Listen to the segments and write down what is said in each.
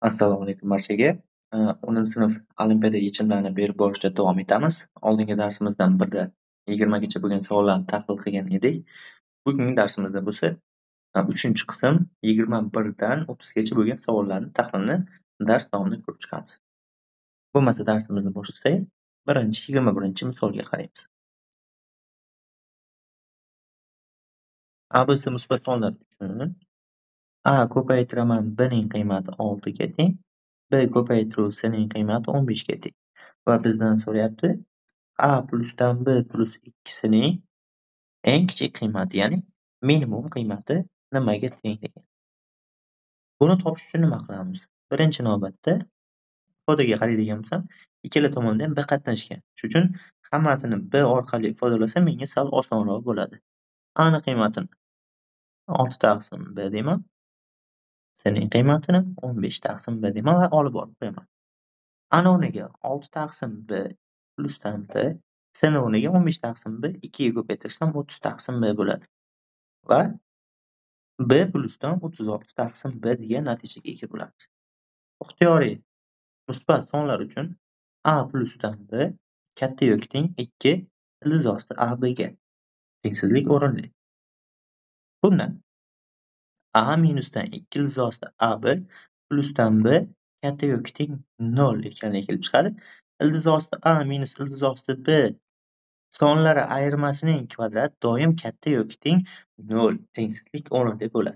Assalomu alaykum barchaga. 10-sinf olimpiada yechimlarini berib borishda davom etamiz. Oldingi darsimizdan birda 20 gacha bo'lgan savollarni tahlil qilgan edik. Bugungi darsimizda bo'lsa 3-qism 21 dan 30 gacha bo'lgan savollarni tahlilini dars davomida ko'rib chiqamiz. Bo'lmasa darsimizni boshlasak, 21-misolga qaraymiz. ABC musbat sonlar uchun A ko'paytiraman B ning qiymati 6 ga teng, B ko'paytiruv C ning qiymati 15 ga teng. Va bizdan so'rayapti A plusdan B plus ikkisining eng kichik qiymati, ya'ni minimum qiymati nimaga teng degan. Buni topish uchun nima qilamiz? Birinchi navbatda ifodaga qaraydigan bo'lsam, ikkala tomonda ham B qatnashgan. Shuning uchun hammasini B orqali ifodalasam menga sal osonroq bo'ladi. A ning qiymatini 6 taqsim B deyman. C ning qiymatini 15 taqsim B deyman va olib borib qo'yaman. A ning o'rniga 6 taqsim B plusdan B, C ning o'rniga 15 taqsim B 2 ga ko'paytirsam 30 taqsim B bo'ladi. Va B plusdan 36 taqsim B degan natijaga ega bo'lamiz. Ixtiyoriy musbat sonlar uchun A plusdan B katta yoki teng 2 ildiz osti AB ga tengsizlik o'rinli. Bundan A minusdan 2 ildiz osti AB plusdan B katta yoki teng 0 ekanligi kelib chiqadi. Ildiz osti A minus ildiz osti B sonlari ayirmasining kvadrat doim katta yoki teng 0 tengsizlik o'rinli bo'ladi.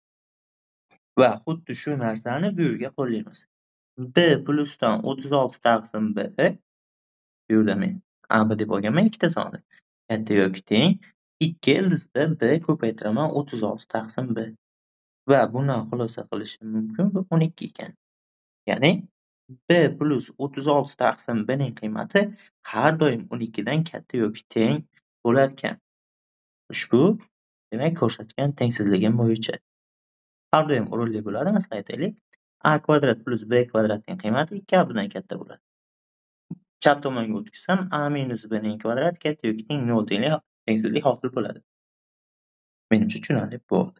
Va xuddi shu narsani bu yerga qo'llaymiz. B plusdan 36 taqsim B, bu yerda men AB deb olganman ikkita sonni. Katta yoki teng 2 ildizda B ko'paytiraman 36 taqsim B. Va bundan xulosa qilishim mumkin, bu 12 ekan. Ya'ni B plus 36 taqsim B ning qiymati har doim 12 dan katta yoki teng bo'lar ekan. Ushbu demak ko'rsatgan tengsizligim bo'yicha har doim o'rinli bo'ladi. Masalan aytaylik, A kvadrat plus B kvadratning qiymati 2A dan katta bo'ladi. Chap tomonga o'tkazsam A minus B ning kvadrat katta yoki teng 0 tengsizlik hosil bo'ladi. Menimcha tushunarli bo'ldi.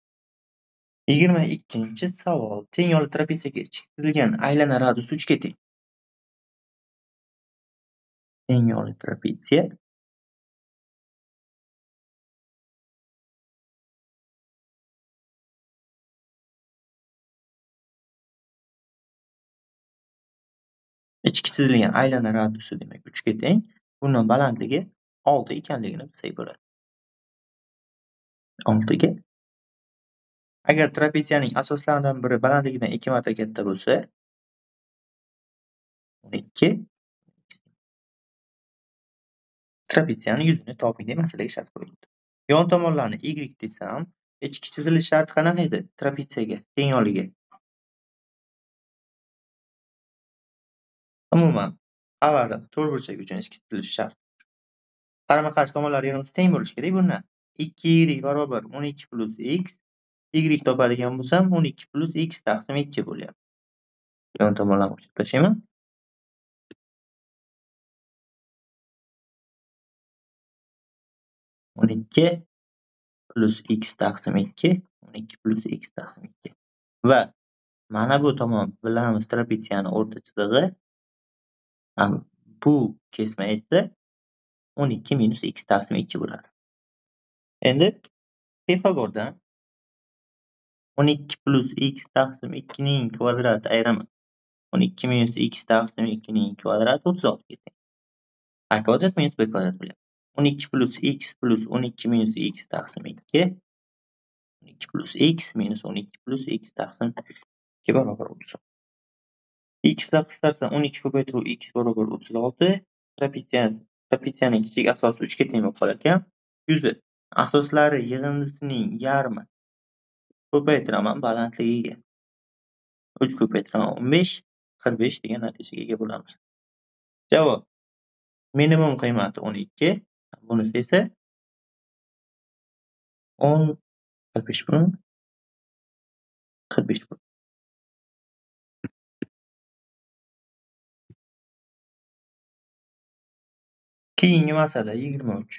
22-savol. Teng yo'l trapetsiyaga chizilgan aylana radiusi 3 ga teng. Teng yo'l trapetsiya ichki chizilgan aylana radiusi demak 3 ga teng. Bundan balandligi 6 ekanligini bilsak bo'ladi. 6 ga. Agar trapetsiyaning asoslaridan biri balandligidan 2 marta katta bo'lsa 12 trapetsiyaning yuzini toping deb masalaga shart qo'yildi. Yon tomonlarni y desam, ichki chizilish sharti qanaqa edi? Trapetsiyaga, teng yo'liga. Umuman, xabarda to'rtburchak uchun ichki chizilish shart. Qarama-qarshi tomonlar yig'indisi teng bo'lishi kerak bundan. 2y barobar 12 plus x, y topadigan bo'lsam 12 plus x taqsim 2 bo'lyapti. Yon tomonlarni qo'shib tashlayman. o'n ikki plus x taqsim 2, 12 plus x taqsim 2. Va mana bu tomon bilamiz trapetsiyani o'rta chizig'i. Bu kesma esa 12 minus x taqsim 2 bo'ladi. Endi Pifagordan 12 plus x taqsim 2 ning kvadrati ayrimi 12 minus x taqsim 2 ning kvadrati 36 ga teng. A kvadrat minus b kvadrat bo'lyapti. 12 plus x plus 12 minus x taqsim 2, 12 plus x minus 12 plus x taqsim 2 barobar 36. X dan qisqarsa 12 ko'paytiruv x barobar 36. Trapetsiyaning kichik asosi 3 ga teng bo'lib qolar ekan. Yuzi asoslari yig'indisining yarmi ko'paytiraman balandligiga 3 ko'paytiraman 15, 45 degan natijaga ega bo'lamiz. Javob minimum qiymati 12, bunisi esa 10, 45 buni 45 bu. Keyingi masala 23.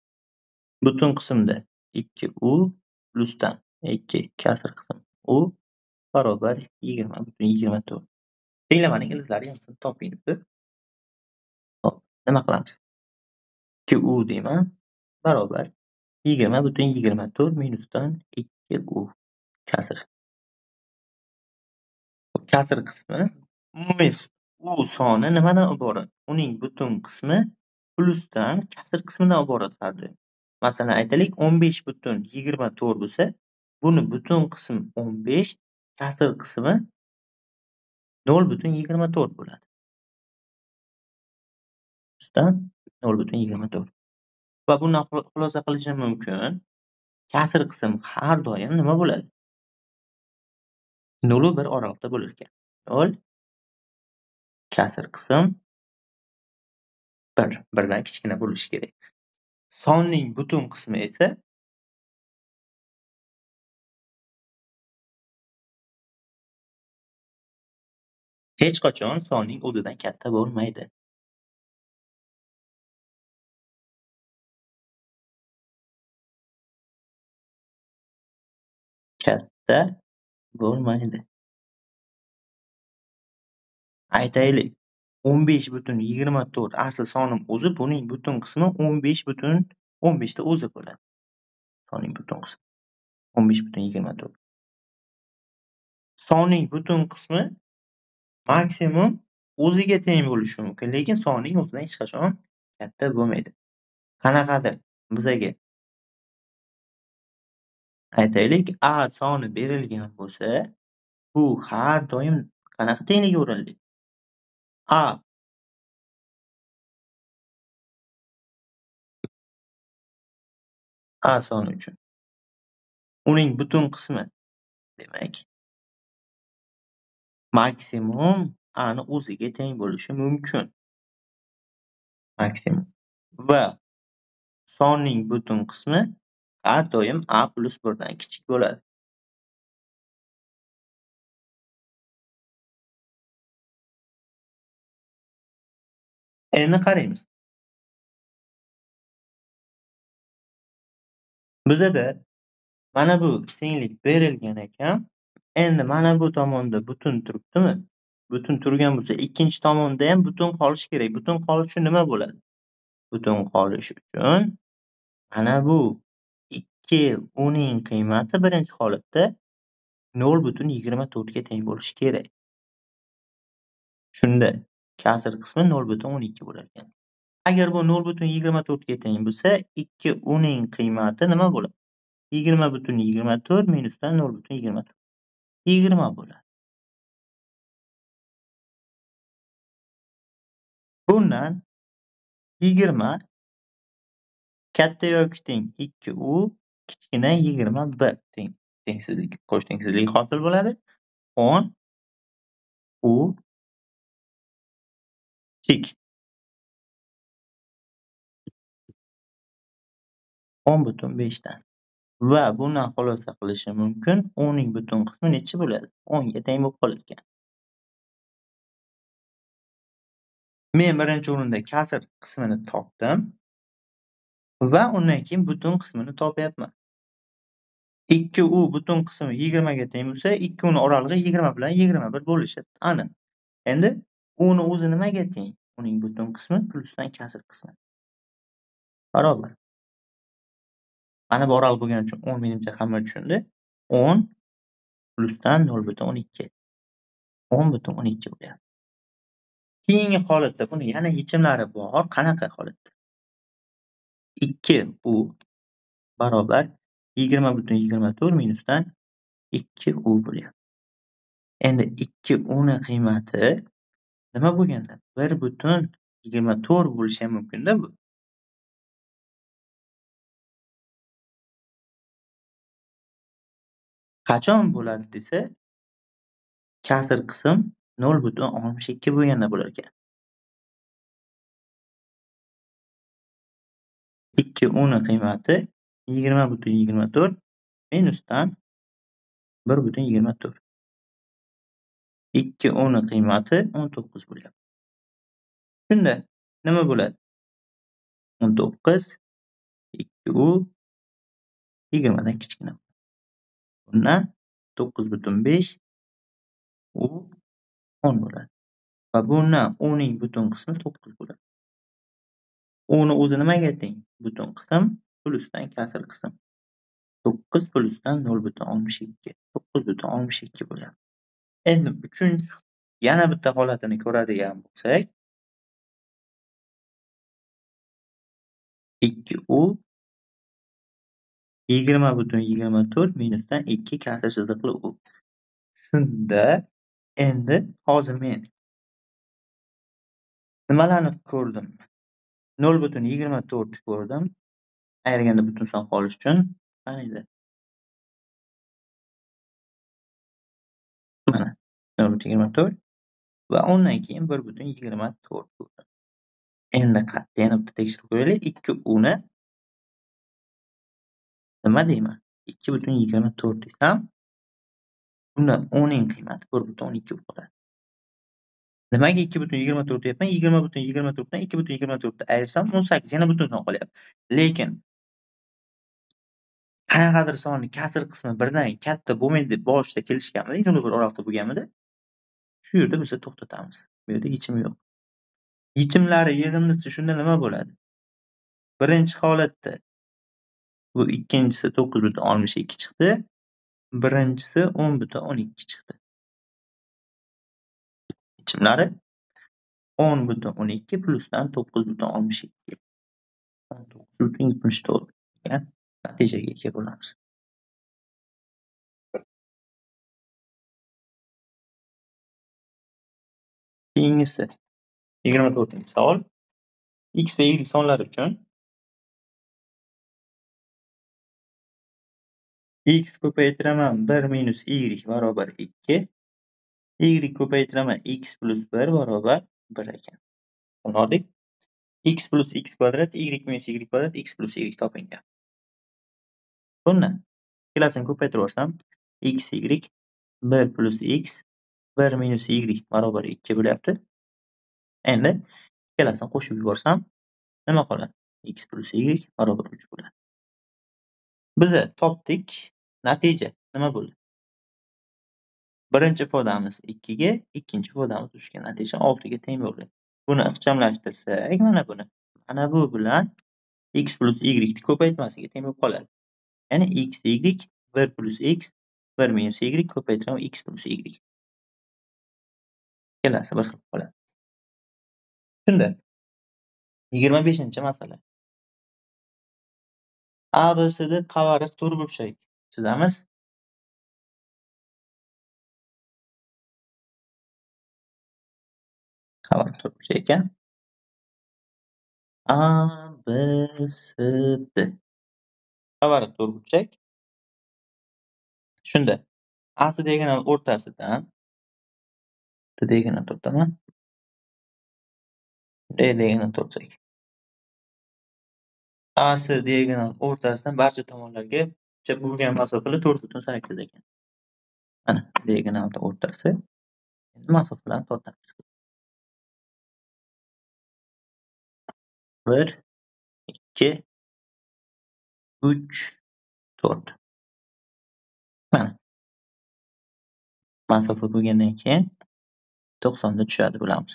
Butun qismda 2u plusdan 2 kasr qism u barobar 20,24. Tenglamaning ildizlari yarmisini toping debdi. Hop, nima qilamiz? 2u deyman barobar 20,24 minusdan 2u kasr. Kasr qismi umumiy u soni nimadan iborat? Uning butun qismi plusdan kasr qismidan iborat har doim. Masalan, aytaylik 15,24 bo'lsa, buni butun qism 15, kasr qismi 0,24 bo'ladi. Plusdan 0,24. Va bundan xulosa qilishim mumkin. Kasr qism har doim nima bo'ladi? 0 u 1 oralig'ida bo'lar ekan. 0 kasr qism 1, 1 dan kichkina bo'lishi kerak. Sonning butun qismi esa hech qachon sonning o'zidan katta bo'lmaydi. Katta bo'lmaydi. Aytaylik, 15,24 asli sonim o'zi, buning butun qismi 15 ta o'zi bo'ladi. Sonning butun qismi 15,24. Sonning butun qismi maksimum o'ziga teng bo'lishi mumkin, lekin sonning o'zidan hech qachon katta bo'lmaydi. Qanaqadir bizaga aytaylik, a soni berilgan bo'lsa, bu har doim qanaqa tengligi o'rinli? A soni uchun. Uning butun qismi, demak, maksimum a ni o'ziga teng bo'lishi mumkin. Maksimum. Va sonning butun qismi har doim a plus 1 dan kichik bo'ladi. Endi qaraymiz. Bizada mana bu tenglik berilgan ekan. Endi mana bu tomonda butun turibdimi? Butun turgan bo'lsa, ikkinchi tomonda ham butun qolishi kerak. Butun qolish uchun nima bo'ladi? Butun qolish uchun mana bu 2u ning qiymati birinchi holatda 0,24 ga teng bo'lishi kerak. Shunda kasr qismi 0,12 bo'lar ekan. Agar bu 0,24 ga teng bo'lsa, 2u ning qiymati nima bo'ladi? 20,24 minusdan 0,24. 20 bo'ladi. Bundan 20 katta yoki teng 2u, kichkina 21 tengsizlik, qo'sh tengsizlik hosil bo'ladi. 10 u kichik 10,5 dan. Va bundan xulosa qilishim mumkin, 10 ning butun qismi necha bo'ladi? 10 ga teng bo'lib qolar ekan. Men birinchi o'rinda kasr qismini topdim va undan keyin butun qismini topyapman. 2u butun qismi 20 ga teng bo'lsa, 2u ning oralig'i 20 bilan 21 bo'lishi aniq. Endi u ni o'zi nimaga teng? Uning butun qismi plusdan kasr qismi. Barobar. Mana bu oralig' bo'lgani uchun 10 menimcha hamma tushundi. 10 plusdan 0,12. 10,12 bo'lyapti. Keyingi holatda buni yana yechimlari bor. Qanaqa holatda? 2u barobar 20,24 minusdan 2u bo'lyapti. Endi 2u ning qiymati nima bo'lganda? 1,24 bo'lishi ham mumkin-da bu. Qachon bo'ladi desa, kasr qism 0,62 bo'lganda bo'lar ekan. 2u ning qiymati 20,24 minusdan 1,24. 2u ning qiymati 19 bo'lyapti. Shunda nima bo'ladi? 19 2u 20 dan kichkina. Bundan 9,5 u 10 bo'ladi. Va bundan 10ning butun qismi 9 bo'ladi. 10 o'zi nimaga teng? Butun qism plyusdan kasr qism. 9 plyusdan 0,62. 9,62 bo'ladi. Endi yana bitta holatini ko'radigan bo'lsak, 2u 20,24 minusdan 2 kasr chiziqli u. Shunda endi hozir men nimalarni ko'rdim? 0,24 ko'rdim. Ayirganda butun son qolish uchun qaniydi? Mana 0,24 va undan keyin 1,24 ko'rdim. Endi yana bitta tekshirib ko'raylik. 2u ni nima deyman? 2,24 desam, unda 10 ning qiymati 1,12 bo'ladi. Nimaga 2,24 deyapman? 20,24 dan 2,24 ni ayirsam 18 yana butun son qolyapti. Lekin qanaqadir sonni kasr qismi birdan katta bo'lmaydi deb boshida kelishganmidi, 21 oraliqda bo'lganmidi? Shu yerda biz to'xtatamiz. Bu yerda yechim yo'q. Yechimlari yig'indisi shunda nima bo'ladi? Birinchi holatda bu ikkinchisi 9,62 chiqdi. Birinchisi 10,12 chiqdi. Yechimlari 10,12 plyusdan 9,62. 19,74 degan natijaga ega bo'lamiz. Keyingisi 24-savol. X va Y sonlari uchun X ko'paytiraman 1 minus Y barobar 2. Y ko'paytiraman X plus 1 barobar 1 ekan. Tushunardik? X plus X kvadrat, Y minus Y kvadrat, X plus Y topingan. Bundan ikkalasini ko'paytirib olsam, X, Y 1 plus X 1 minus Y barobar 2 bo'lyapti. Endi ikkalasini qo'shib yuborsam, nima qoladi? X plus Y barobar 3 bo'ladi. Biz topdik. Natija nima bo'ldi? Birinchi ifodamiz 2 ga, ikkinchi ifodamiz 3 ga, natija 6 ga teng bo'ldi. Buni ixchamlashtirsak, mana buni. Mana bu bilan X plus Y ni ko'paytmasiga teng bo'lib qoladi. Ya'ni X, Y 1 plus X 1 minus Y ko'paytiraman X plus Y. Ikkalasi bir xil qoladi. Shunda 25-masala. ABCD qavariq to'rtburchak chizamiz. Qavariq to'rtburchak ekan. ABCD qavariq to'rtburchak. Shunda AC diagonal o'rtasidan D diagonal tortaman. D diagonal tortsak. AC diagonal o'rtasidan barcha tomonlarga bo'lgan masofalar 4,8 ekan. Mana diagonalda o'rtasi. Endi masofalarni tortamiz. 1 2 3 4. Mana masofa bo'lgandan keyin 90 da tushadi bilamiz.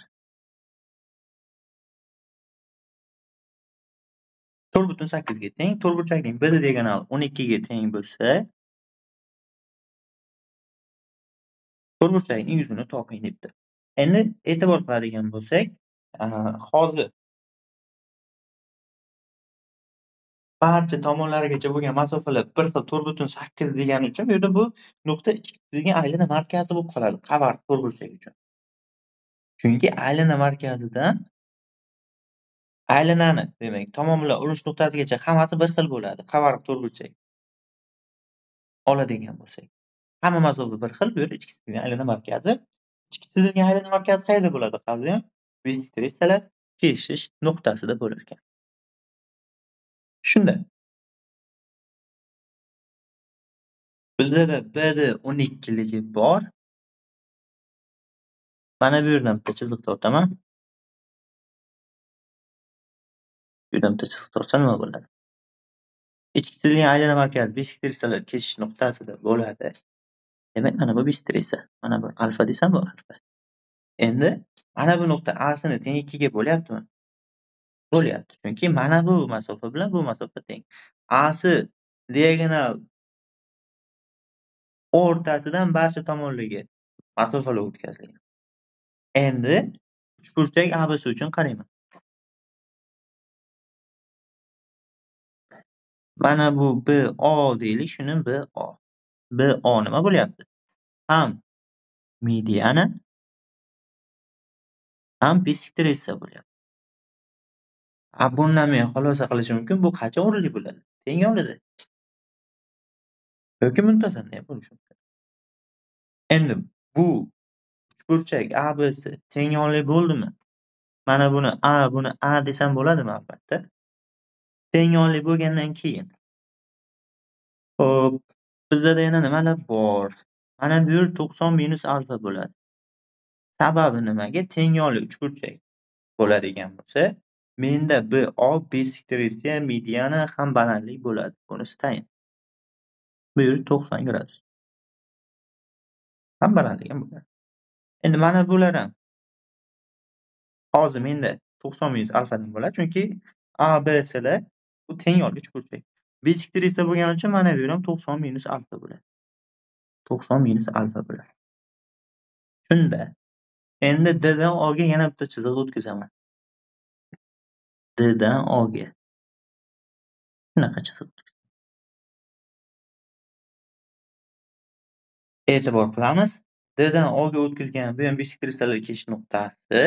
4,8 ga teng. To'rtburchakning BD diagonali 12 ga teng bo'lsa, to'rtburchakning yuzini toping debdi. Endi e'tibor qiladigan bo'lsak, hozir barcha tomonlargacha bo'lgan masofalar bir xil 4,8 degani uchun bu yerda bu nuqta ikkitasining aylana markazi bo'lib qoladi qavariq to'rtburchak uchun. Chunki aylana markazidan aylanani, demak, tomon bilan urinish nuqtasigacha hammasi bir xil bo'ladi qavariq to'rtburchak oladigan bo'lsak. Hamma masofa bir xil, bu yerda ichkisidagi aylana markazi. Ichkisidagi aylana markazi qayerda bo'ladi? Qarang, bissektrisalar kesishish nuqtasida bo'lar ekan. Shunda bizda BD 12 ligi bor. Mana bu yerdan bitta chiziq tortaman. Bu yerdan bitta chiziq tortsam nima bo'ladi? Ichkisidagi aylana markazi bissektrisalar kesishish nuqtasida bo'ladi. Demak, mana bu bistrisa. Mana bu alfa desam bu alfa. Endi mana bu nuqta A'sini teng 2 ga bo'lyaptimi? Bo'lyapti. Chunki mana bu masofa bilan bu masofa teng. A'si diagonal o'rtasidan barcha tomonligi masofalar o'tkazilgan. Endi uchburchak ABC uchun qarayman. Mana bu BO deylik, shuni BO. BO nima bo'lyapti? Ham mediana, ham bisektrisa bo'lyapti. Bundan men xulosa qilishim mumkin, bu qancha o'rinli bo'ladi? Teng yo'lida yoki muntazamda ham bo'lishi mumkin. Endi bu uchburchak ABC teng yo'lli bo'ldimi? Mana buni A desam bo'ladimi albatta? Teng yo'lli bo'lgandan keyin xo'p, bizada yana nimalar bor? Mana bu yer 90 minus alfa bo'ladi. Sababi nimaga? Teng yo'lli uchburchak bo'ladigan bo'lsa, menda BO bisektrisa, mediana ham balandlik bo'ladi. Bunisi tayin. Bu yer 90 gradus. Ham balandlik ham bo'ladi. Endi mana bular ham hozir menda 90 minus alfadan bo'ladi, chunki ABSlar bu teng yo'lli uchburchak. Bisektrisa bo'lgani uchun mana bu yer ham 90 minus alfa bo'ladi. 90 minus alfa bo'ladi. Shunda endi D dan O ga yana bitta chiziq o'tkazaman. D dan O ga. Shunaqa chiziq. E'tibor qilamiz. D dan O ga o'tkazgan bu ham bisektrisalar keshish nuqtasi.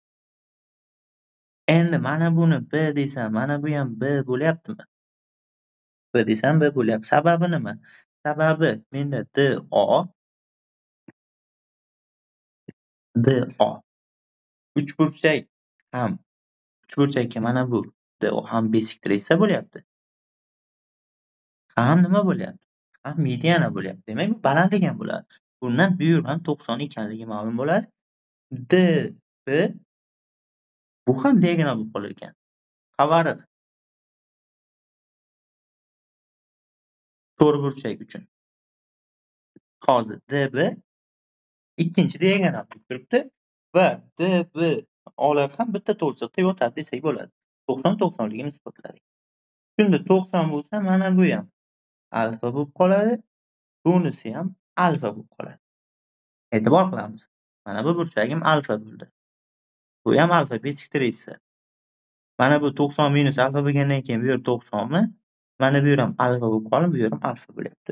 Endi mana buni B desam, mana bu ham B bo'lyaptimi? B desam B bo'lyapti. Sababi nima? Sababi menda DO uchburchakka mana bu DO ham bisektrisa bo'lyapti. Ham nima bo'lyapti? Ham mediana bo'lyapti. Demak, bu balandlik ham bo'ladi. Bundan bu yer ham 90 ekanligi ma'lum bo'ladi. DB bu ham diagonal bo'lib qolar ekan. Qavariq to'rtburchak uchun. Hozir DB ikkinchi diagonal bo'lib turibdi va DB olar ham bitta to'rtchiqda yotadi desak bo'ladi. 90 ligini isbotladik. Shunda 90 bo'lsa, mana bu ham alfa bo'lib qoladi. Bunisi ham alfa bo'lib qoladi. E'tibor qilamiz. Mana bu burchagim alfa bo'ldi. Bu ham alfa bisektrisa. Mana bu 90 minus alfa bo'lgandan keyin bu yer 90 mi? Mana bu yer ham alfa bo'lib qolib, bu yer ham alfa bo'lyapti.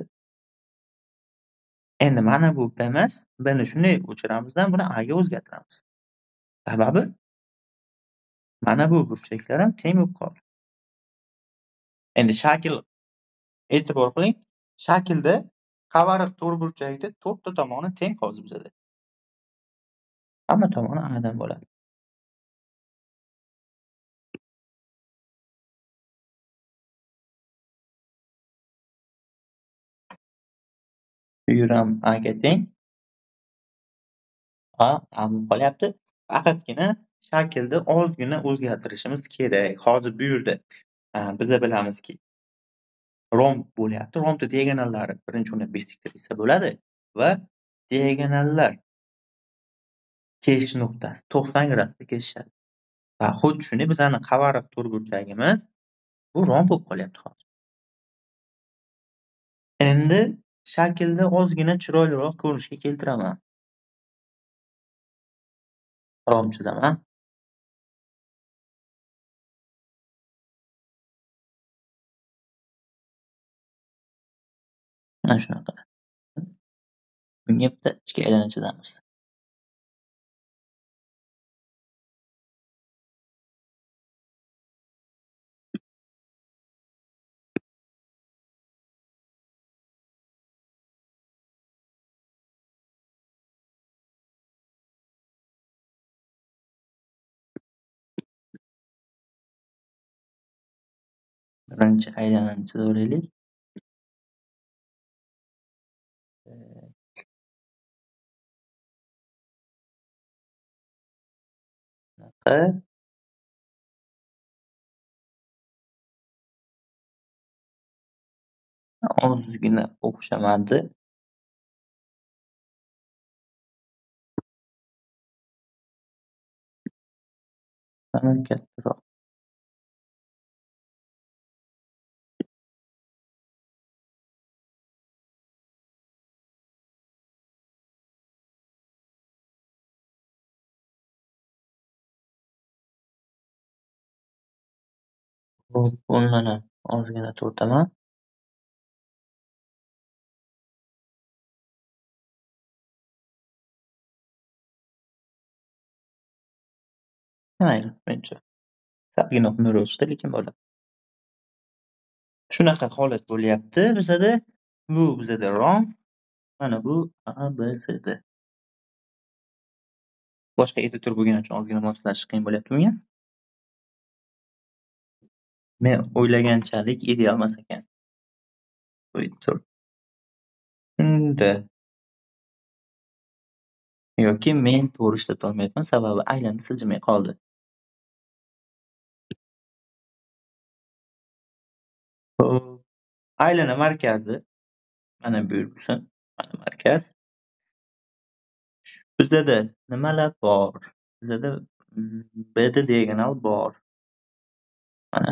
Endi mana bu B emas, Bni shunday o'chiramizdan buni A ga o'zgartiramiz. Sababi mana bu burchaklar ham teng bo'lib qoldi. Endi shakl e'tibor qiling. Shaklda qavariq to'rtburchakda to'rtta tomoni teng hozir bizada. Hamma tomoni A dan bo'ladi. Bu yer ham A ga teng. A bo'lib qolyapti. Faqatgina shaklda ozgina o'zgartirishimiz kerak. Hozir bu yerda biza bilamizki, romb bo'lyapti. Rombda diagonallari birinchi o'rinda bisektrisa bo'ladi va diagonallar keshish nuqtasi 90 gradusda kesishadi. Va xuddi shunday bizani qavariq to'rtburchagimiz bu romb bo'lib qolyapti hozir. Endi shaklda ozgina chiroyliroq ko'rinishga keltiraman. Romb chizaman. Mana shunaqa. Bunga bitta ichki aylana chizamiz. Birinchi aylanani chizaveraylik. Bunaqa. Ozgina o'xshamadi. Mana kattaroq. Hop, o'rnini ozgina tortaman. Mayli, menimcha salgina nur o'chdi, lekin bo'ladi. Shunaqa holat bo'lyapti bizada. Bu bizada rom, mana bu ABCD. Boshqa editor bo'lgani uchun ozgina moslashish qiyin bo'lyapti bunga. Men o'ylaganchalik ideal emas ekan bu editor. Shunda yoki men to'g'ri ishlatolmayapman, sababi aylana siljimay qoldi. Hop, aylana markazi mana bu yer bo'lsin. Mana markaz. Bizada nimalar bor? Bizada BD diagonal bor. Mana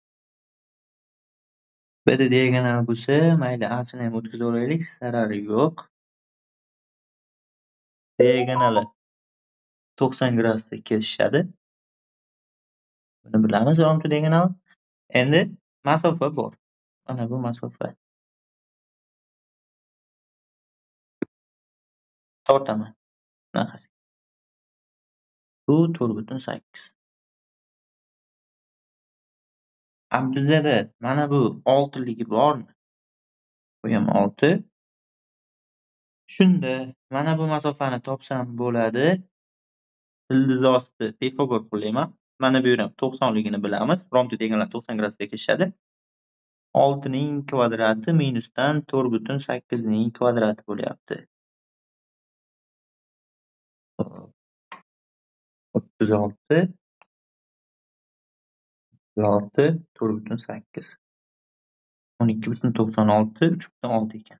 BD diagonal bo'lsa, mayli A'sini ham o'tkazaveraylik, zarari yo'q. Diagonali 90 gradusda kesishadi. Buni bilamiz, romtu diagonal. Endi masofa bor. Mana bu masofa. Tortaman. Bunaqasi. Bu 4,8. Bizada mana bu 6ligi bormi? Bu ham 6. Shunda mana bu masofani topsam bo'ladi. Ildizosti Pifagor qo'llayman. Mana bu yer ham 90ligini bilamiz. Romtu diagonal 90 gradusda kesishadi. 6ning kvadrati minusdan 4,8ning kvadrati bo'lyapti. 36 4,8. 12,96 3,6 ekan.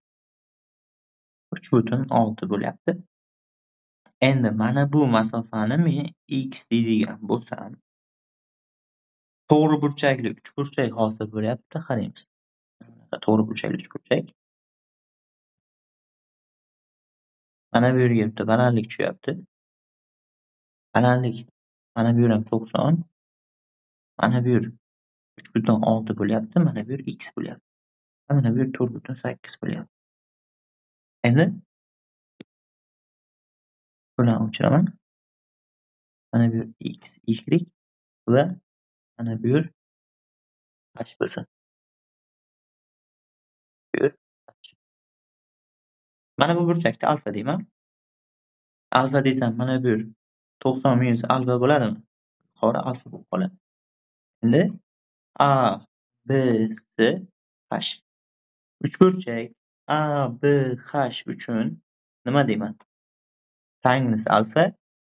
3,6 bo'lyapti. Endi mana bu masofani men x deydigan bo'lsam, to'g'ri burchakli uchburchak hosil bo'lyapti. Qaraymiz. To'g'ri burchakli uchburchak. Mana bu yerga bitta balandlik tushyapti. Balandlik mana bu yer ham 90. Mana bu yer 3,6 bo'lyapti. Mana bu yer x bo'lyapti. Mana bu yer 4,8 bo'lyapti. Endi buni o'chiraman. Mana bu yer x, y va mana bu yer h bo'lsin. Bu yer h. Mana bu burchakda alfa deyman. Alfa desam mana bu yer 90 minus alfa bo'ladimi? Yuqori alfa bo'lib qoladi. Endi A, B, C, H. Uchburchak A, B, H uchun nima deyman? Sinus alfa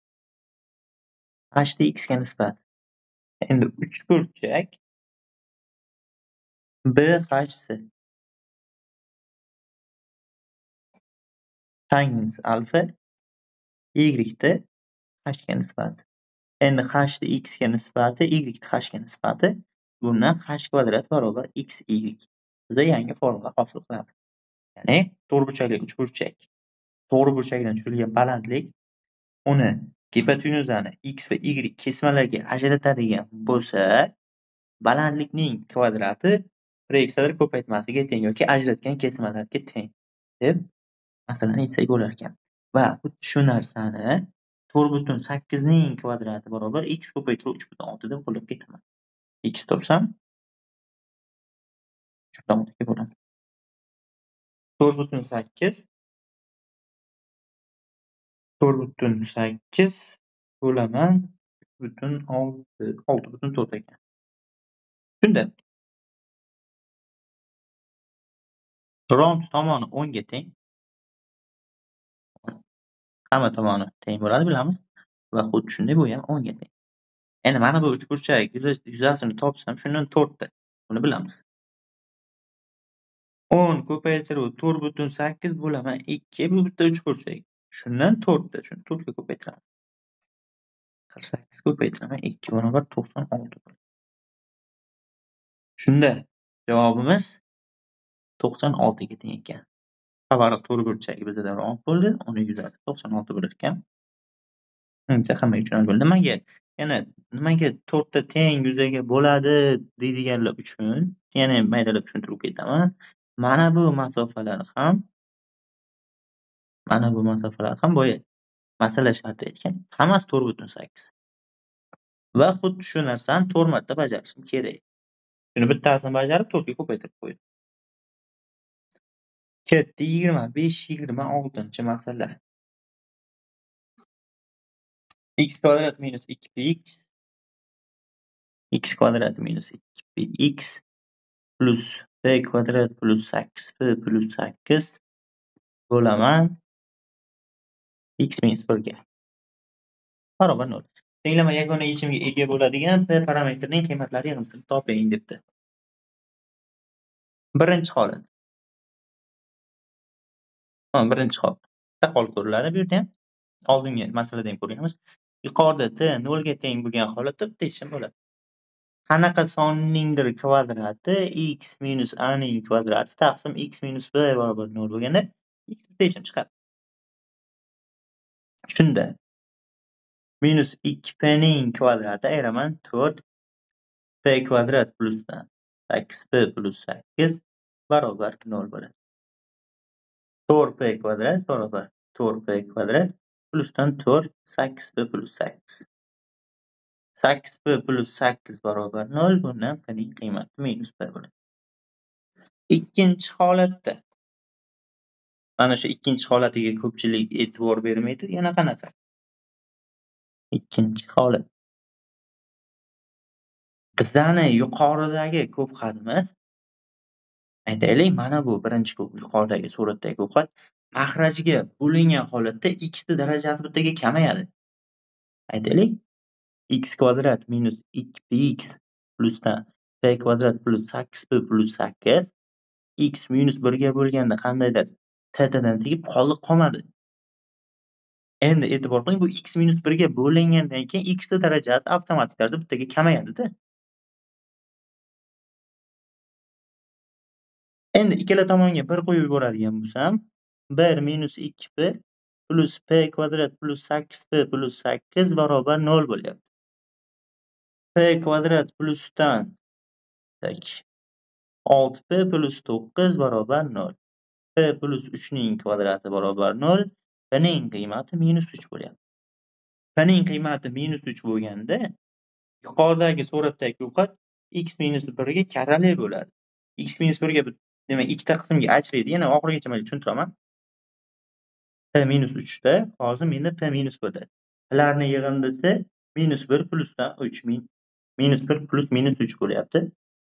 h da x ga nisbat. Endi uchburchak BHC sinus alfa y da h ga nisbat. Endi h da x ga nisbati, y da h ga nisbati bundan h kvadrat barobar x y. Biz yangi formula hosil qilamiz. Ya'ni to'rtburchakli uchburchak. To'g'ri burchakdan tushirilgan balandlik uni gipotenuzani x va y kesmalarga ajratadigan bo'lsa, balandlikning kvadrati reksiyadar ko'paytmasiga teng yoki ajratgan kesmalarga teng deb masalani yechsak bo'lar ekan. Va xuddi shu narsani 4,8 ning kvadrati barobar x ko'paytirib 3,6 deb qo'llab ketaman. X topsam 3,6 ga bo'laman. 4,8 bo'laman 6,4 ekan. Shunda rom tomoni 10 ga teng. Hamma tomoni teng bo'ladi, bilamiz. Va xuddi shunday bu ham 10 ga teng. Endi mana bu uchburchak yuzasini topsam, shundan 4 ta. Buni bilamiz. 10 ko'paytirib 4,8 bo'laman 2 bu bitta uchburchak. Shundan 4 ta. Shuni 4 ga ko'paytiraman. 48 ko'paytiraman 2 barobar 96 bo'ladi. Shunda javobimiz 96 ga teng ekan. Avvalroq to'g'ri burchagi bizda ravon bo'ldi. Uni yuzasi 96 bo'lar ekan. Hamma uchun bo'ldi. Nimaga 4 ta teng yuzaga bo'ladi deydiganlar uchun yana maydalab tushuntirib ketaman. Mana bu masofalar ham boya masala sharti aytgan. Hammasi 4.8. Va xuddi shu narsani 4 marta bajarishim kerak. Shuni bittasini bajarib 4 ga ko'paytirib qo'ydim. Ketdi 25-26-masala. X kvadrat minus 2px x kvadrat minus 2px plus b kvadrat plus 8b plus 8 bo'laman x minus 1 ga barobar 0. Tenglama yagona yechimga ega bo'ladigan p parametrining qiymatlari yig'indisini toping debdi. Birinchi holat. Birinchi holat. Bitta hol ko'riladi bu yerda ham. Oldingi masalada ham ko'rganmiz. Yuqorida t 0 ga teng bo'lgan holatda bitta yechim bo'ladi. Qanaqa sonningdir kvadrati x minus a ning kvadrati taqsim x minus b barobar 0 bo'lganda x bitta yechim chiqadi. Shunda minus 2p ning kvadrati ayiraman 4p kvadrat plus 8p plus 8 barobar 0 bo'ladi. 4p kvadrat barobar 4p kvadrat plusdan 4 8p plus 8. 8p plus 8 barobar 0. Bundan p ning qiymati minus 1 bo'ladi. Ikkinchi holatda mana shu ikkinchi holatiga ko'pchilik e'tibor bermaydi. Yana qanaqa? Ikkinchi holat. Bizani yuqoridagi ko'p xatimiz aytaylik, mana bu birinchi yuqoridagi suratdagi ko'p xat mahrajga bo'lingan holatda x darajasi bittaga kamayadi. Aytaylik, x kvadrat minus 2px plusdan p kvadrat plus 8p plus 8 x minus 1 ga bo'lganda qandaydir thetadan tegib qolmadi. Endi e'tibor qiling, bu x minus 1 ga bo'lingandan keyin x darajasi avtomatik tarzda bittaga kamayadi-da. Endi ikkala tomonga 1 qo'yib yuboradigan bo'lsam, 1 minus 2p plus p kvadrat plus 8p plus 8 barobar 0 bo'lyapti. p kvadrat plusdan 6p plus 9 barobar 0. p plus 3 ning kvadrati barobar 0. p ning qiymati minus 3 bo'lyapti. p ning qiymati minus 3 bo'lganda yuqoridagi suratdagi ko'pxat x minus 1 ga karrali bo'ladi. X minus 1 ga demak ikkita qismga ajraydi. Yana oxirigacha men tushuntiraman. P minus 3 da hozir menda P minus 1 da. Plarni yig'indisi minus 1 plusdan 3 minus 1 plus minus 3 bo'lyapti.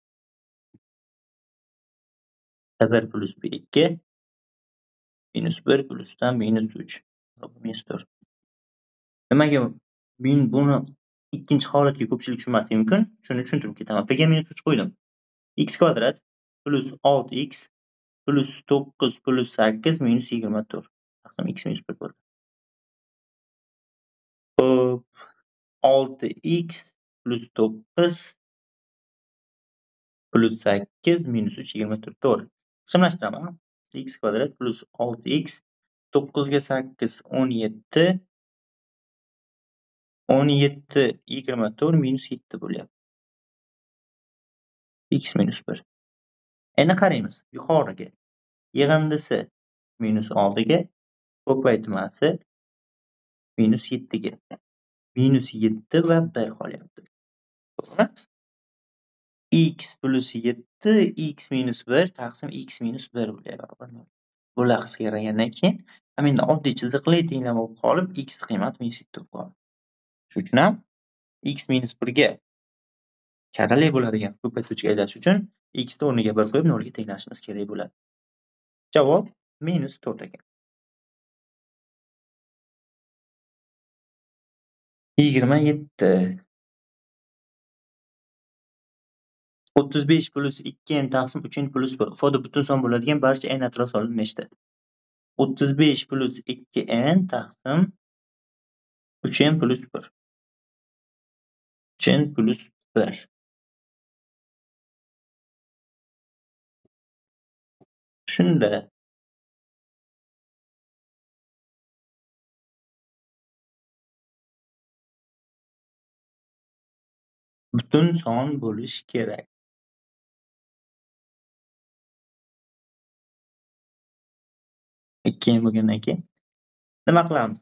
P1 plus P2 minus 1 plusdan minus 3 minus 4. Nimaga men buni ikkinchi holatga ko'pchilik tushunmasligi mumkin. Shuni tushuntirib ketaman. P ga minus 3 qo'ydim. X kvadrat plus 6x plus 9 plus 8 minus 24. Taqsim x minus 1 bo'ldi. Xo'p, 6x plus 9 plus 8 minus 3 24 to'g'ri. Qismlashtiraman. X kvadrat plus 6x 9 ga 8 17 17 24 minus 7 bo'lyapti. X minus 1. Endi qaraymiz yuqoriga. Yig'indisi minus 6 ga, ko'paytmasi minus 7 ga. Minus 7 va 1 qolyapti. To'g'ri? X plus 7 x minus 1 taqsim x minus 1 bo'lyapti. Bular qisqargandan keyin menda oddiy chiziqli tenglama bo'lib qolib, x qiymati minus 7 bo'lib qoldi. Shuning uchun ham x minus 1 ga karrali bo'ladigan ko'paytuvchiga aylanish uchun x ni o'rniga 1 qo'yib 0 ga tenglashimiz kerak bo'ladi. Javob minus 4 ekan. 27. 35 plus 2n taqsim 3n plus 1 ifoda butun son bo'ladigan barcha n atrof sonlari nechta? 35 plus 2n taqsim 3n plus 1. 3n plus 1. Shunda butun son bo'lishi kerak. 2n bo'lgandan keyin nima qilamiz?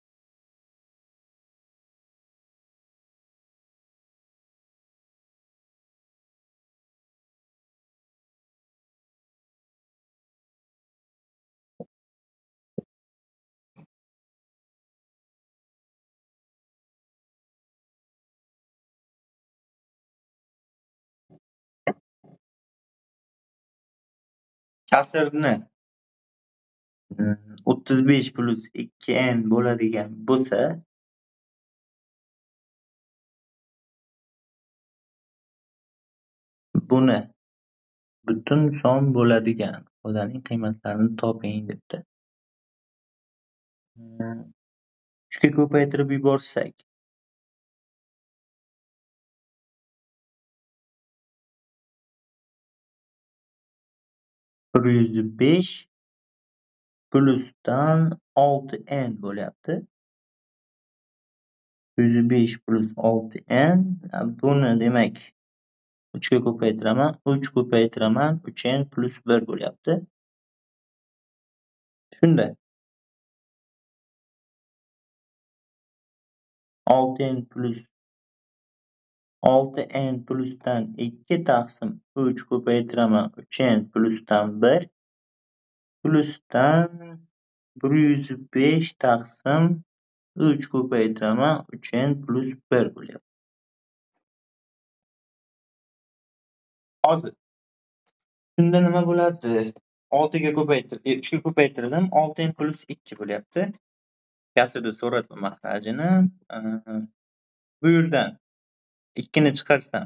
Kasrni 35 plus 2n bo'ladigan bo'lsa, buni butun son bo'ladigan xodaning qiymatlarini toping debdi. 3 ga ko'paytirib yuborsak, 105 plusdan 6n bo'lyapti. 105 plus 6n, buni demak 3 ga ko'paytiraman, 3 ko'paytiraman, 3n plus 1 bo'lyapti. Shunda 6n plusdan 2 taqsim 3 ko'paytiraman, 3n plusdan 1 plusdan 105 taqsim 3 ko'paytiraman, 3n plus 1 bo'lyapti. Hozir shunda nima bo'ladi? 3 ga ko'paytirdim, 6n plus 2 bo'lyapti. Kasrni so'ratma mahrajini bu yerdan 2 ni chiqarsam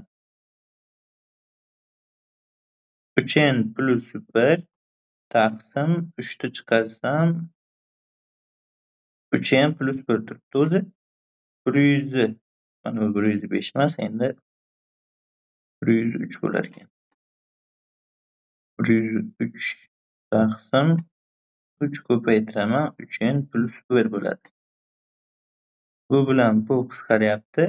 3n plus 1 taqsim 3 ni chiqarsam 3n plus 1 turibdi o'zi. 100 mana bu 105 emas, endi 103 bo'lar ekan. 103 taqsim 3 ko'paytiraman, 3n plus 1 bo'ladi. Bu bilan bu qisqaryapti.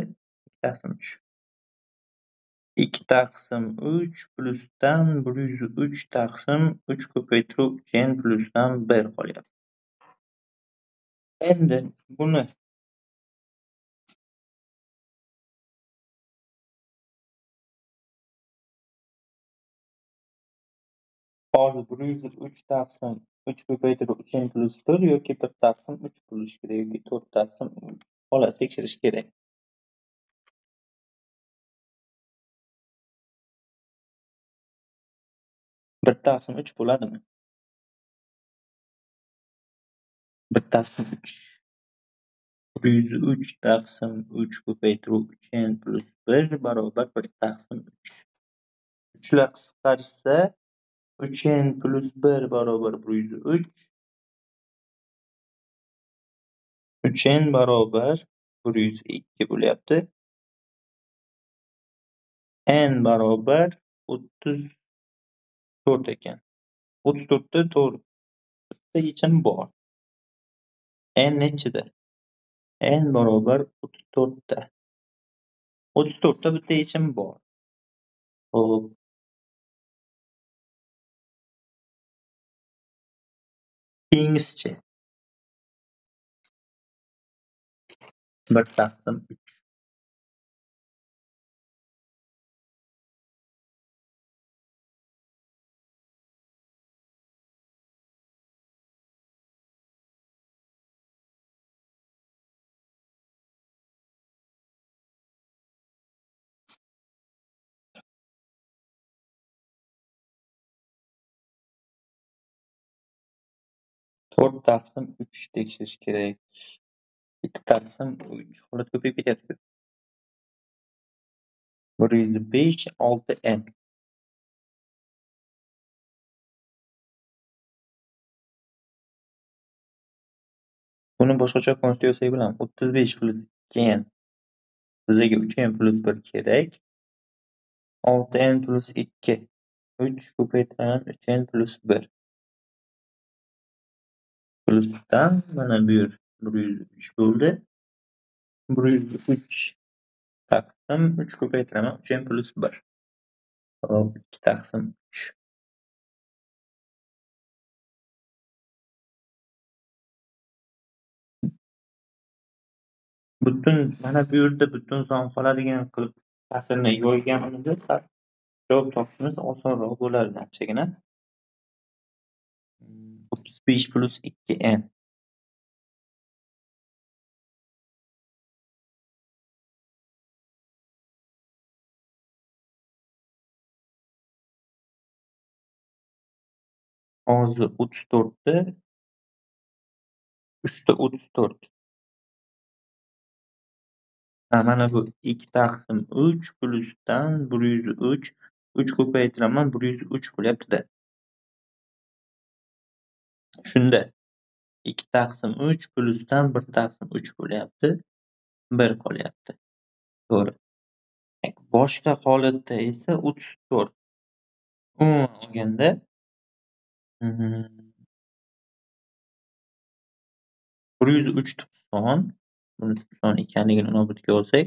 2 taqsim 3 plusdan 103 taqsim 3 ko'paytiruv 3n plusdan 1 qolyapti. Endi buni hozir 103 taqsim 3 ko'paytiruv 3n plus 1 yoki 1 taqsim 3 bo'lishi kerak yoki 4 taqsim holat tekshirish kerak. 1 taqsim 3 bo'ladimi? 1 taqsim 3. 103 taqsim 3 ko'paytiruv 3n plus 1 barobar 1 taqsim 3. 3 lar qisqarsa 3n plus 1 barobar 103. 3n barobar 102 bo'lyapti. n barobar 34 ekan. 34 da to'g'ri. Bitta yechim bor. N nechida? N barobar 34 da. 34 da bitta yechim bor. Xo'p. Keyingisichi 1 taqsim 3. 4 taqsim 3 tekshirish kerak. 2 taqsim 3 holat ko'payib ketyapti. 105 6n. Buni boshqacha konstitutsiya bilan 35 plus 2n Bizga 3n plus 1 kerak. 6n plus 2. 3 ko'paytiraman 3n plus 1. Plusdan mana bu yer 103 bo'ldi. 103 taqsim 3 ko'paytiraman 3n plus 1. Hop, 2 taqsim 3. Butun mana bu yerda butun son qoladigan qilib ta'sirini yoyganimizda javob topishimiz osonroq bo'lardi anchagina. 35 plus 2n. Hozir 34 da 3 da 34. Mana bu 2 taqsim 3 plusdan 103. 3 ko'paytiraman 103 bo'lyapti-da. Shunda 2 taqsim 3 plusdan 1 taqsim 3 bo'lyapti. 1 qolyapti. To'g'ri. Boshqa holatda esa 34. Umuman olganda 103 son, buni son ekanligini inobatga olsak,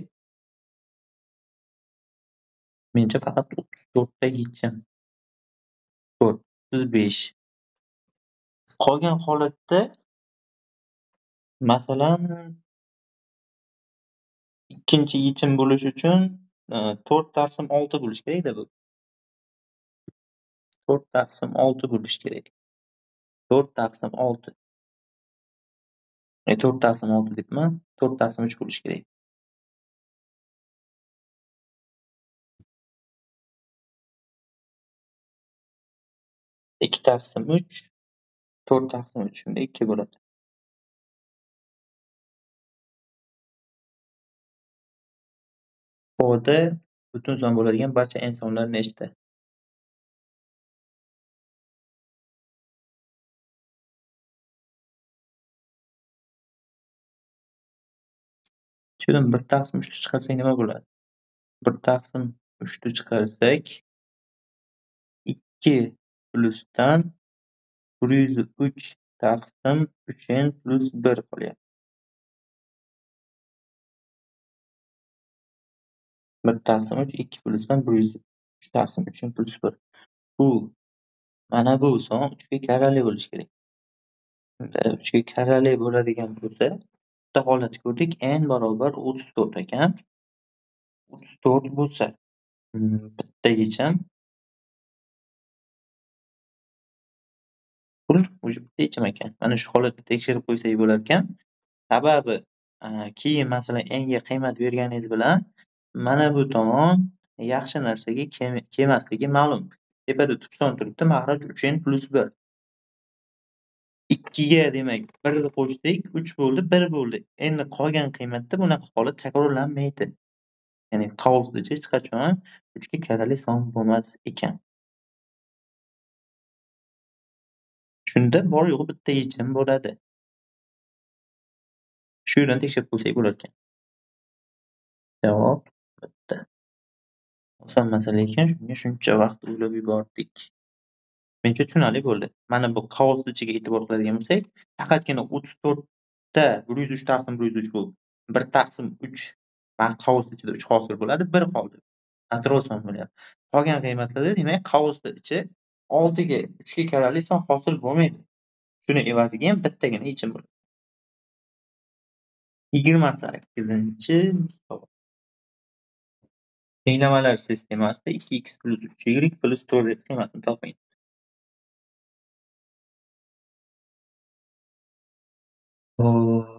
menimcha faqat 34 ta yechim. 4, 35. Qolgan holatda masalan ikkinchi yechim bo'lishi uchun 4 taqsim 6 bo'lishi kerak-da bu. 4 taqsim 6 bo'lishi kerak. 4 taqsim 6. 4 taqsim 6 debman. 4 taqsim 3 bo'lishi kerak. Ikki taqsim 3, 4 taqsim 3. Shunda 2 bo'ladi. O'da butun son bo'ladigan barcha n sonlar nechta? Shundan 1 taqsim 3 chiqarsak nima bo'ladi? 1 taqsim 3 chiqarsak 2 plusdan 103 taqsim 3n plus 1 qolyapti. 1 taqsim 3, 2 plusdan 103 taqsim 3n plus 1. Bu mana bu son 3 ga karrali bo'lishi kerak. 3 ga karrali bo'ladigan bo'lsa, bitta holat ko'rdik, n barobar 34 ekan. 34 bo'lsa, bitta yechim уже bitta yechim ekan. Mana shu holatda tekshirib qo'ysak bo'lar ekan. Sababi keyin masalan n ga qiymat berganingiz bilan mana bu tomon yaxshi narsaga kelmasligi ma'lum. Tepada tub son turibdi, maxraj 3n plus 1. 2 ga demak 1 ni qo'shdik, 3 bo'ldi, 1 bo'ldi. Endi qolgan qiymatda bunaqa holat takrorlanmaydi. Ya'ni qavusda hech qachon 3 ga karrali son bo'lmas ekan. Shunda bor-yo'g'i bitta yechim bo'ladi. Shu yerdan tekshirib qo'ysak bo'lar ekan. Javob bitta. Oson masala ekan, shunga shuncha vaqt o'ylab yubordik. Menimcha tushunarli bo'ldi. Mana bu qavus ichiga e'tibor qiladigan bo'lsak, faqatgina 34 da 103 taqsim 103 bu 1 taqsim 3 qavus ichida 3 hosil bo'ladi, 1 qoldi. Natural son bo'lyapti. Qolgan qiymatlarda demak qavusda ichi 6 ga 3 ga karrali son hosil bo'lmaydi. Shuni evaziga ham bittagina yechim bo'ladi. 28-savol. Tenglamalar sistemasida 2x plus 3y plus 4z qiymatini toping. Hop.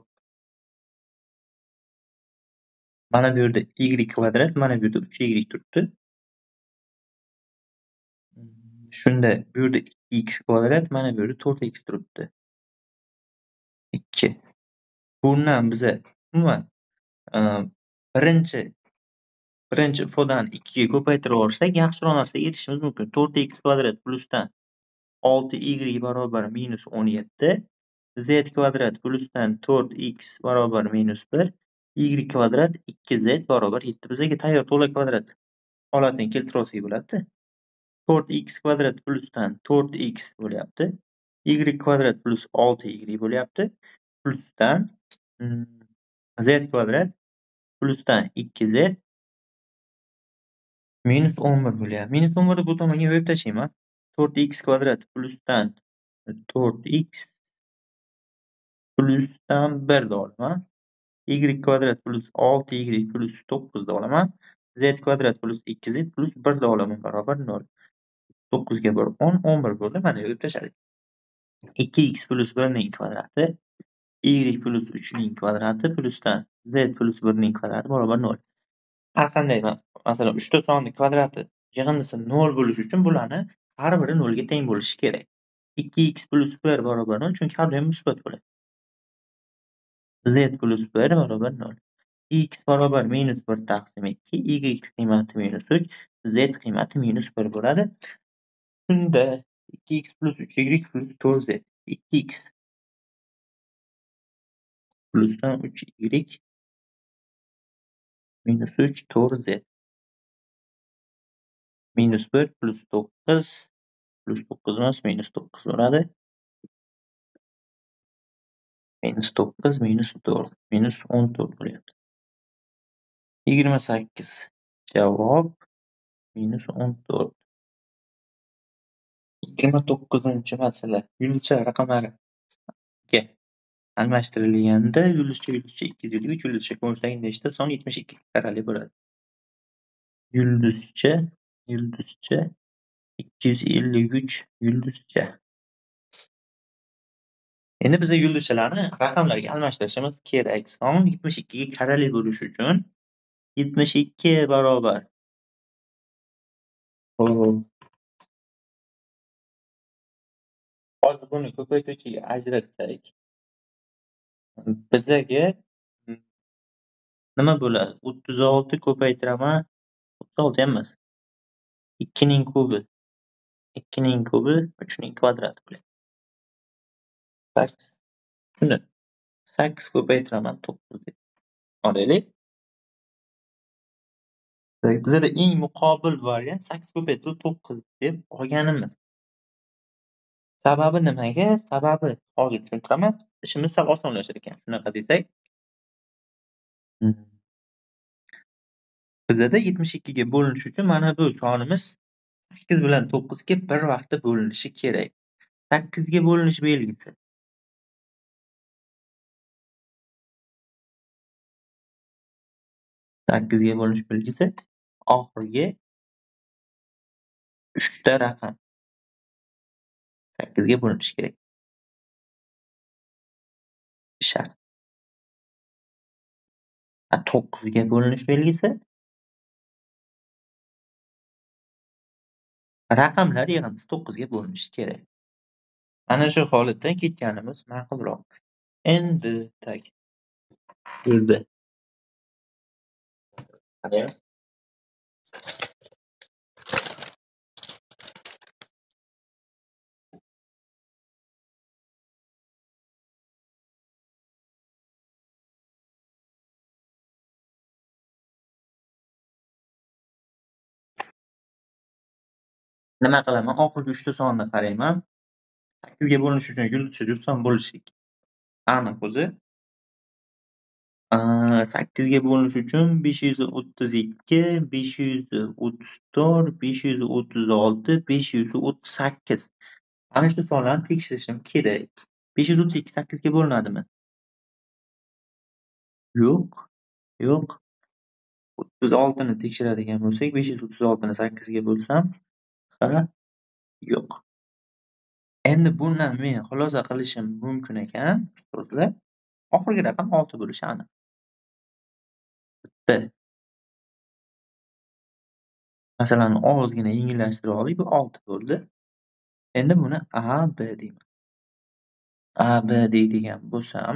Mana bu yerda y kvadrat, mana bu yerda 3y turibdi. Shunda bu yerda 2x kvadrat, mana bu yerda 4x turibdi. 2. Bundan biza umuman birinchi ifodani 2 ga ko'paytirib olsak, yaxshiroq narsaga erishishimiz mumkin. 4x kvadrat plusdan 6y barobar minus 17, z kvadrat plusdan 4x barobar minus 1, y kvadrat 2z barobar 7. Bizga tayyor to'la kvadrat holatini keltirib olsak bo'ladi. 4x kvadrat plusdan 4x bo'lyapti. Y kvadrat plus 6y bo'lyapti. Plusdan z kvadrat plusdan 2z minus 11 bo'lyapti. Minus 11 bu tomonga yo'yib tashlayman. 4x kvadrat plusdan 4x plusdan 1 olaman. Y kvadrat plus 6y plus 9 olaman. Z kvadrat plus 2z plus 1 olaman barobar 0. 9 ga bir 10, 11 bo'ldi. Mana yo'yib tashladik. 2x plus 1 ning kvadrati y plus 3 ning kvadrati plusdan z plus 1 ning kvadrati barobar 0. Har qanday masalan 3 ta sonning kvadrati yig'indisi 0 bo'lishi uchun bularni har biri 0 ga teng bo'lishi kerak. 2x plus 1 barobar 0 chunki har doim musbat bo'ladi. Z plus 1 barobar 0. X barobar minus 1 taqsim 2, y qiymati minus 3, z qiymati minus 1 bo'ladi. Shunda 2x plus 3y plus 4z. 2x plusdan 3y minus 3 4z. Minus 1 plus 9 plus 9 emas minus 9 bo'ladi. Minus 9 minus 4 minus 14 bo'lyapti. 28. Javob minus 14. 29-masala. Yulduzcha raqamlariga almashtirilganda yulduzcha 253, yulduzcha ko'rinishidagi nechta son 72 karrali bo'ladi. Yulduzcha 253 yulduzcha. Endi biz yulduzchalarni raqamlarga almashtirishimiz kerak. Son 72 ga karrali bo'lishi uchun 72 barobar hozir buni ko'paytiruvchiga ajratsak bizaga nima bo'ladi? 36 ko'paytiraman. 36 emas. 2 ning kubi. 2 ning kubi 3 ning kvadrati bo'ladi. 8. Shuni 8 ko'paytiraman 9 deb olaylik. Bizada eng muqobil variant 8 ko'paytirib 9 deb olganimiz. Sababi nimaga? Sababi hozir tushuntiraman. Ishimiz sal osonlashar ekan. Shunaqa desak. Bizada 72 ga bo'linish uchun mana bu sonimiz 8 bilan 9 ga bir vaqtda bo'linishi kerak. 8 ga bo'linish belgisi. Sakkizga bo'linish belgisi oxirgi 3 ta raqam 8 ga bo'linishi kerak. Shart. 9 ga bo'linish belgisi raqamlar yig'indisi 9 ga bo'linishi kerak. Ana shu holatdan ketganimiz ma'qulroq. Endi bo'ldi. Nima qilaman? Oxirgi 3 ta sonni qarayman. 8 ga bo'linish uchun yulduzcha juft son bo'lishi aniq o'zi. 8 ga bo'linish uchun 532, 534, 536, 538. Ana shu sonlarni tekshirishim kerak. 532 8 ga bo'linadimi? Yo'q. 36 ni tekshiradigan bo'lsak, 536 ni 8 ga bo'lsam, yo'q. Endi bundan men xulosa qilishim mumkin ekan, ustozlar. Oxirgi raqam 6 bo'lishi aniq. Bitta. Masalan, ozgina yengillashtirib oldik, bu 6 bo'ldi. Endi buni A, B deyman. A, B deydigan bo'lsam,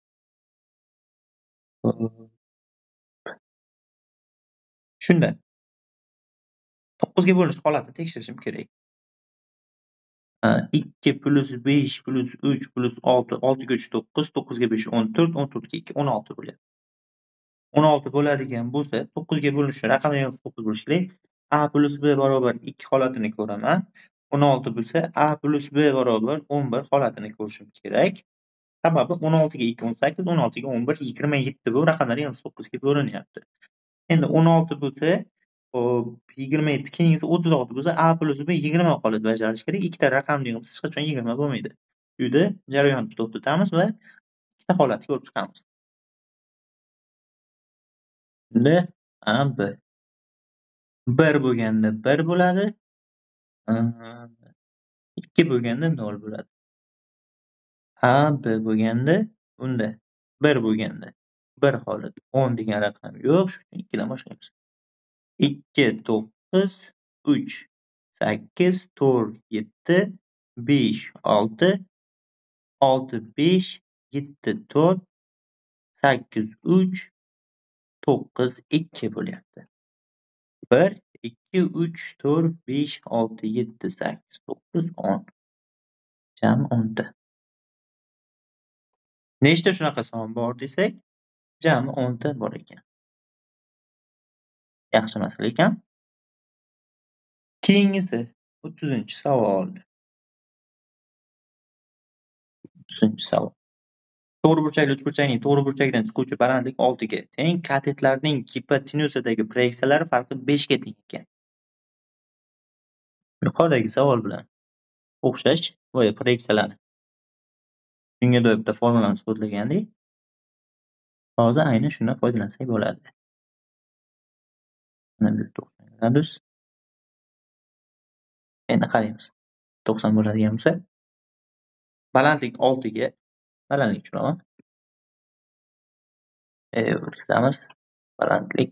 shunda 9 ga bo'linish holatini tekshirishim kerak. 2 plus 5 plus 3 plus 6, 6 ga 3 9, 9 ga 5 14, 14 ga 2 16 bo'lyapti. 16 bo'ladigan bo'lsa, 9 ga bo'linishi raqamli yig'indisi 9 bo'lishi kerak. A plus B barobar 2 holatini ko'raman. 16 bo'lsa, A plus B barobar 11 holatini ko'rishim kerak. Sababi 16 ga 2 18, 16 ga 11 27 bu raqamlar yig'indisi 9 ga bo'lininyapti. Endi 16 bo'lsa, hop 27 keyingisi 36 bo'lsa, A plus B 20 holat bajarishi kerak. Ikkita raqamli yig'indisi hech qachon 20 bo'lmaydi. Bu yerda jarayonni to'xtatamiz va ikkita holatni ko'rib chiqamiz. Endi A, B. 1 bo'lganda 1 bo'ladi. 2 bo'lganda 0 bo'ladi. A, B bo'lganda bunda 1 bo'lganda 1 holat 10 degan raqam yo'q, shuning uchun 2 dan boshlaymiz. 2, 9, 3, 8, 4, 7, 5, 6, 6, 5, 7, 4, 8, 3, 9, 2 bo'lyapti. 1, 2, 3, 4, 5, 6, 7, 8, 9, 10. Jami 10 ta. Nechta shunaqa son bor desak, jami 10 ta bor ekan. Yaxshi masala ekan. Keyingisi 30-savol. 30-savol. To'g'ri burchakli uchburchakning to'g'ri burchagidan chiquvchi balandlik 6 ga teng, katetlarning gipotenusidagi proyeksiyalari farqi 5 ga teng ekan. Yuqoridagi savol bilan o'xshash va proyeksiyalarni shunga doir bitta formulani isbotlagandik. Hozir aynan shundan foydalansak bo'ladi. Mana bu 90 gradus. Endi qaraymiz. 90 bo'ladigan bo'lsa, balandlik 6 ga balandlik tushiraman. O'tkazamiz. Balandlik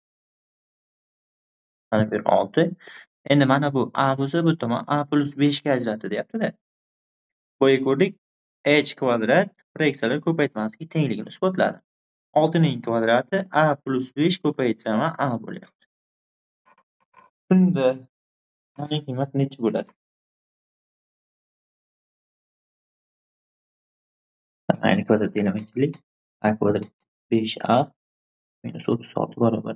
mana bu 6. Endi mana bu A bo'lsa, bu tomon A plus 5 ga ajratdi deyapti-da. Boya ko'rdik, h kvadrat proyeksiyalar ko'paytmasining tengligini isbotladi. 6 ning kvadrati A plus 5 ko'paytiraman A bo'lyapti. Shunda aniq qiymat necha bo'ladi? Ayni kvadrat elementlik A kvadrat 5A minus 36 barobar.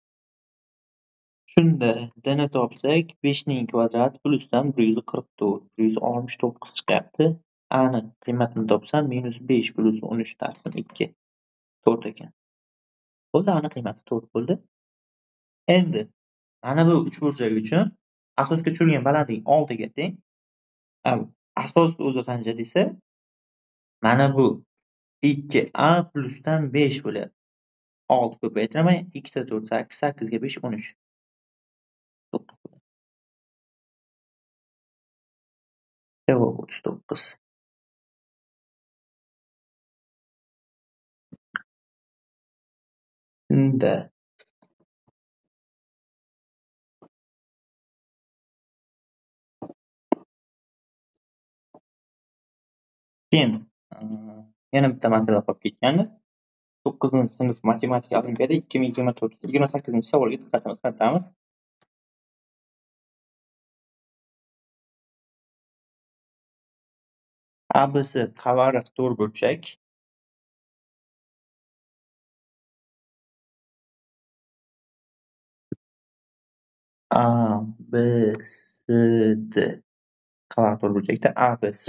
Shunda dni topsak 5 ning kvadrati plusdan 144, 169 chiqyapti. A ni qiymatini topsam minus 5 plus 13 taqsim 2. 4 ekan. Bo'ldi, A ni qiymati 4 bo'ldi. Endi mana bu uchburchak uchun asosga tushirilgan balandlik 6 ga teng. Asos o'zi qancha desa, mana bu 2A plusdan 5 bo'lyapti. 6 ko'paytiraman, 2 ta 4 8, 8 ga 5 13. 9. Javob 39. Shunda keyin yana bitta masala qolib ketgandi. 9-sinf matematika olimpiada 2024 28-savolga diqqatimizni qaratamiz. ABC qavariq to'rtburchak ABCD qavariq to'rtburchakda ABC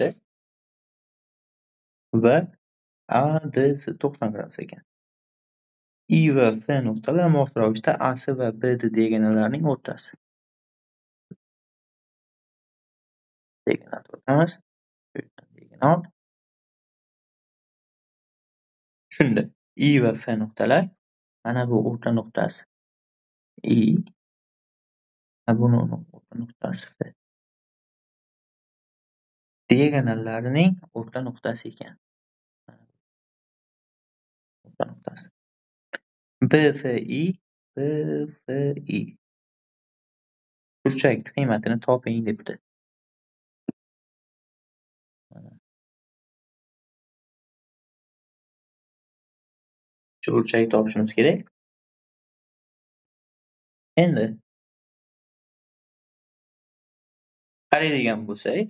va ADC 90 gradus ekan. I va F nuqtalar mos ravishda AC va BD diagonallarining o'rtasi. Diagonal tortamiz. Diagonal. Shunda I va F nuqtalar mana bu o'rta nuqtasi I, buni o'rta nuqtasi F. Diagonallarining o'rta nuqtasi ekan. O'rta nuqtasi. BFI, BFI. Burchak qiymatini toping debdi. Shu burchakni topishimiz kerak. Endi qaraydigan bo'lsak,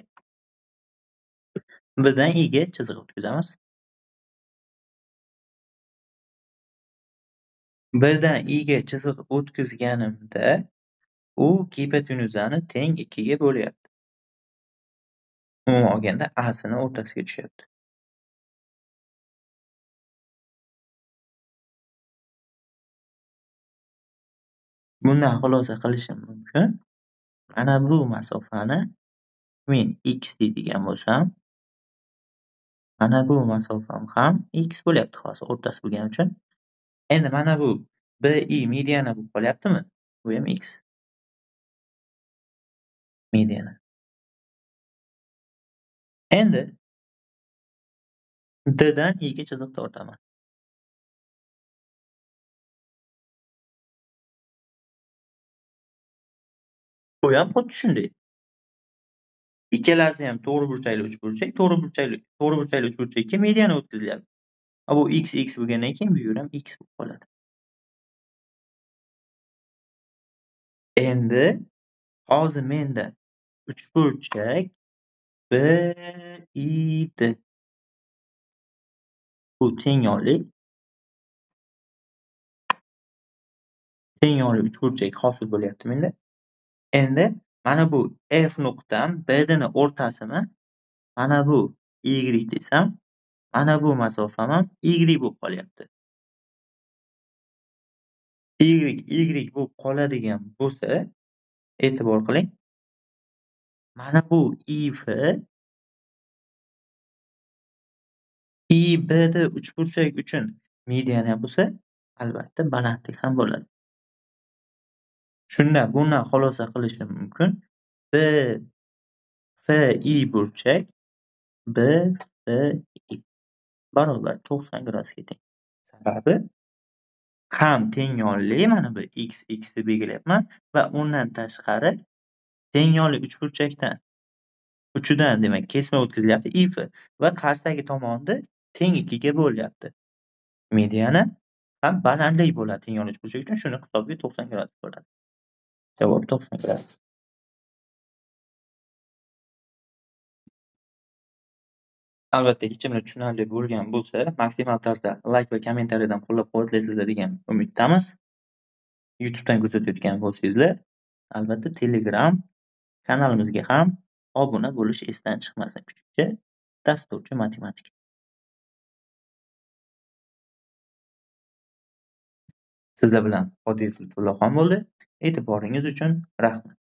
Bdan Iga chiziq o'tkazamiz. Bdan i'ga chiziq o'tkazganimda u gipotenuzani teng 2 ga bo'lyapti. Umuman olganda A'sini o'rtasiga tushyapti. Bundan xulosa qilishim mumkin. Mana bu masofani men x deydigan bo'lsam, mana bu masofam ham x bo'lyapti xolos o'rtasi bo'lgani uchun. Endi mana bu BI mediana bo'lib qolyaptimi? Bu ham x. Mediana. Endi D dan I ga chiziq tortaman. Bu ham xuddi shunday. Ikkalasi ham to'g'ri burchakli uchburchak, to'g'ri burchakli uchburchakka mediana o'tkazilyapti. Bu x bo'lgandan keyin bu yer ham x bo'lib qoladi. Endi hozir menda uchburchak BID. Bu tengyorli uchburchak hosil bo'lyapti menda. Endi mana bu F nuqtam BDni o'rtasimi? Mana bu Y desam, mana bu masofam ham Y bo'lib qolyapti. Y bo'lib qoladigan bo'lsa, e'tibor qiling. Mana bu IF IBD uchburchak uchun mediana bo'lsa, albatta balandlik ham bo'ladi. Shunda bundan xulosa qilishim mumkin. BFI burchak BFI barobar 90 gradusga teng. Sababi ham tengyorli, mana bu x deb belgilayapman va undan tashqari tengyorli uchburchakdan uchidan demak kesma o'tkazilyapti IF va qarshidagi tomonni teng 2 ga bo'lyapti. Mediana ham balandlik bo'ladi tengyorli uchburchak uchun, shuni hisobiga 90 gradus bo'ladi. Javob 90 gradus. Albatta, hechimda tushunarli bo'lgan bo'lsa, maksimal tarzda like va kommentariyadan qo'llab-quvvatlaysizlar degan umiddamiz. YouTubedan kuzatayotgan bo'lsangizlar, albatta Telegram kanalimizga ham obuna bo'lish esdan chiqmasin. Kuchukcha dasturchi matematik. Sizlar bilan Odil Lutfullaxon bo'ldi. E'tiboringiz uchun rahmat.